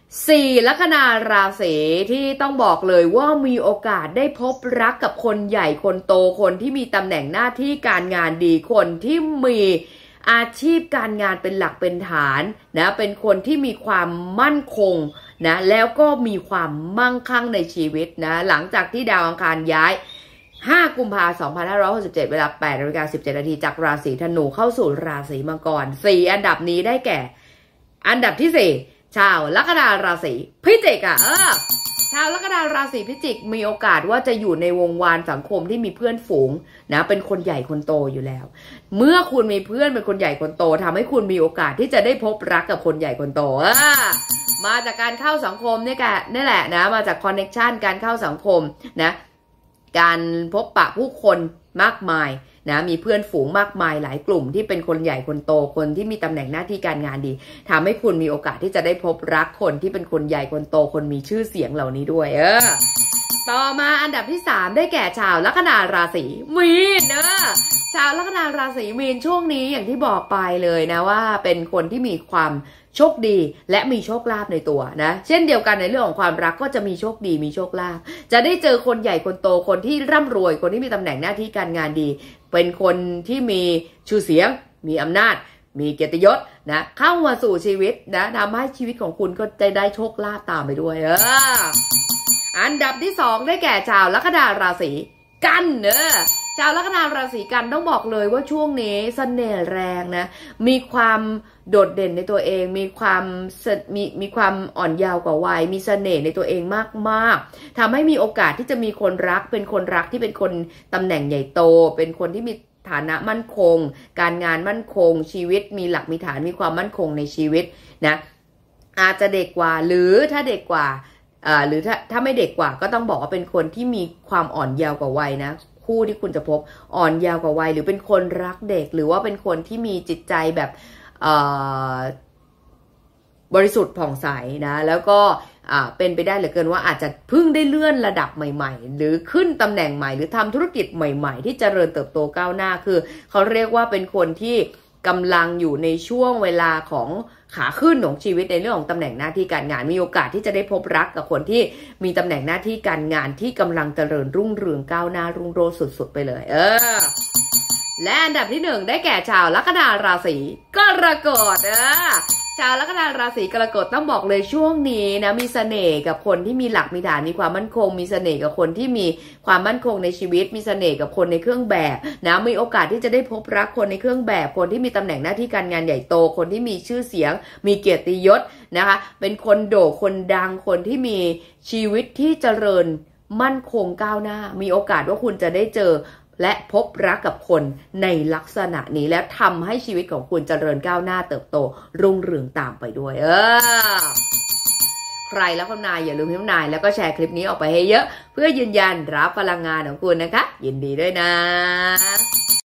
4 ลัคนาราศีที่ต้องบอกเลยว่ามีโอกาสได้พบรักกับคนใหญ่คนโตคนที่มีตำแหน่งหน้าที่การงานดีคนที่มีอาชีพการงานเป็นหลักเป็นฐานนะเป็นคนที่มีความมั่นคงนะแล้วก็มีความมั่งคั่งในชีวิตนะหลังจากที่ดาวอังคารย้าย5 กุมภาพันธ์ 2567 เวลา 8:17 นาทีจากราศีธนูเข้าสู่ราศีมังกร 4 อันดับนี้ได้แก่ อันดับที่ 4 ชาวลัคนาราศีพิจิกชาวลัคนาราศีพิจิกมีโอกาสว่าจะอยู่ในวงวานสังคมที่มีเพื่อนฝูงนะเป็นคนใหญ่คนโตอยู่แล้วเมื่อคุณมีเพื่อนเป็นคนใหญ่คนโตทำให้คุณมีโอกาสที่จะได้พบรักกับคนใหญ่คนโตมาจากการเข้าสังคมนี่แหละนะมาจากคอนเนคชันการเข้าสังคมนะการพบปะผู้คนมากมายนะมีเพื่อนฝูงมากมายหลายกลุ่มที่เป็นคนใหญ่คนโตคนที่มีตำแหน่งหน้าที่การงานดีทำให้คุณมีโอกาสที่จะได้พบรักคนที่เป็นคนใหญ่คนโตคนมีชื่อเสียงเหล่านี้ด้วยต่อมาอันดับที่ 3ได้แก่ชาวลัคนาราศีมีนชาวลัคนาราศีมีนช่วงนี้อย่างที่บอกไปเลยนะว่าเป็นคนที่มีความโชคดีและมีโชคลาภในตัวนะเช่นเดียวกันในเรื่องของความรักก็จะมีโชคดีมีโชคลาภจะได้เจอคนใหญ่คนโตคนที่ร่ำรวยคนที่มีตำแหน่งหน้าที่การงานดีเป็นคนที่มีชื่อเสียงมีอำนาจมีเกียรติยศนะเข้ามาสู่ชีวิตนะทำให้ชีวิตของคุณก็จะได้โชคลาภตามไปด้วยอันดับที่ 2ได้แก่ชาวลัคนาราศีกันชาวลัคนาราศีกันต้องบอกเลยว่าช่วงนี้เสน่ห์แรงนะมีความโดดเด่นในตัวเองมีความอ่อนเยาว์กว่าวัยมีเสน่ห์ในตัวเองมากๆทำให้มีโอกาสที่จะมีคนรักเป็นคนรักที่เป็นคนตำแหน่งใหญ่โตเป็นคนที่มีฐานะมั่นคงการงานมั่นคงชีวิตมีหลักมีฐานมีความมั่นคงในชีวิตนะอาจจะเด็กกว่าหรือถ้าเด็กกว่าหรือถ้าไม่เด็กกว่าก็ต้องบอกว่าเป็นคนที่มีความอ่อนเยาว์กว่าวัยนะคู่ที่คุณจะพบอ่อนเยาว์กว่าวัยหรือเป็นคนรักเด็กหรือว่าเป็นคนที่มีจิตใจแบบบริสุทธิ์ผ่องใสนะแล้วก็เป็นไปได้เหลือเกินว่าอาจจะเพิ่งได้เลื่อนระดับใหม่ๆหรือขึ้นตำแหน่งใหม่หรือทำธุรกิจใหม่ๆที่เจริญเติบโตก้าวหน้าคือเขาเรียกว่าเป็นคนที่กำลังอยู่ในช่วงเวลาของขาขึ้นของชีวิตในเรื่องของตำแหน่งหน้าที่การงานมีโอกาสที่จะได้พบรักกับคนที่มีตำแหน่งหน้าที่การงานที่กำลังเจริญรุ่งเรืองก้าวหน้ารุ่งโรจน์สุดๆไปเลยและอันดับที่ 1ได้แก่ชาวลัคนาราศีกรกฎชาวลัคนาราศีกรกฎต้องบอกเลยช่วงนี้นะมีเสน่ห์กับคนที่มีหลักมีฐานมีความมั่นคงมีเสน่ห์กับคนที่มีความมั่นคงในชีวิตมีเสน่ห์กับคนในเครื่องแบบนะมีโอกาสที่จะได้พบรักคนในเครื่องแบบคนที่มีตำแหน่งหน้าที่การงานใหญ่โตคนที่มีชื่อเสียงมีเกียรติยศนะคะเป็นคนโด่คนดังคนที่มีชีวิตที่เจริญมั่นคงก้าวหน้ามีโอกาสว่าคุณจะได้เจอและพบรักกับคนในลักษณะนี้แล้วทำให้ชีวิตของคุณเจริญก้าวหน้าเติบโตรุ่งเรืองตามไปด้วยใครแล้วคุณนายอย่าลืมพิมพ์นายแล้วก็แชร์คลิปนี้ออกไปให้เยอะเพื่อยืนยันรับพลังงานของคุณนะคะยินดีด้วยนะ